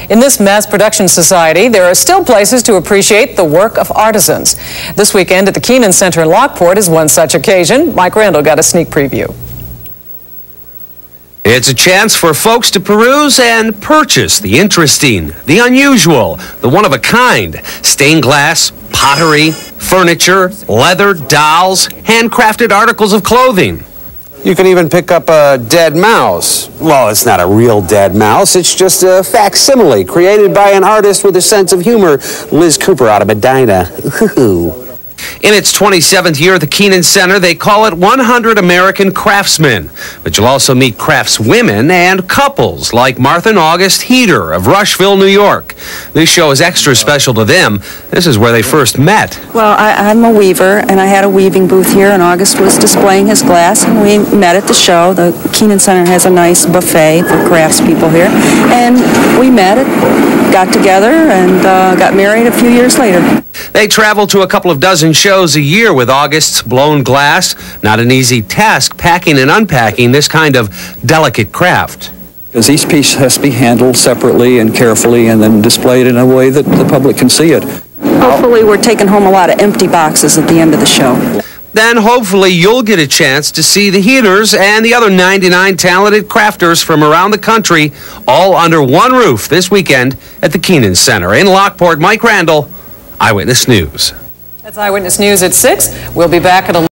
In this mass production society, there are still places to appreciate the work of artisans. This weekend at the Keenan Center in Lockport is one such occasion. Mike Randall got a sneak preview. It's a chance for folks to peruse and purchase the interesting, the unusual, the one-of-a-kind, stained glass, pottery, furniture, leather, dolls, handcrafted articles of clothing. You can even pick up a dead mouse. Well, it's not a real dead mouse. It's just a facsimile created by an artist with a sense of humor, Liz Cooper out of Medina. In its 27th year at the Keenan Center, they call it 100 American Craftsmen. But you'll also meet craftswomen and couples like Martha and August Heater of Rushville, New York. This show is extra special to them. This is where they first met. Well, I'm a weaver, and I had a weaving booth here, and August was displaying his glass, and we met at the show. The Keenan Center has a nice buffet for craftspeople here, and we met, got together, and got married a few years later. They travel to a couple of dozen shows a year with August's blown glass. Not an easy task packing and unpacking this kind of delicate craft. Because each piece has to be handled separately and carefully and then displayed in a way that the public can see it. Hopefully we're taking home a lot of empty boxes at the end of the show. Then hopefully you'll get a chance to see the Heaters and the other 99 talented crafters from around the country all under one roof this weekend at the Keenan Center. In Lockport, Mike Randall, Eyewitness News. That's Eyewitness News at 6. We'll be back at 11.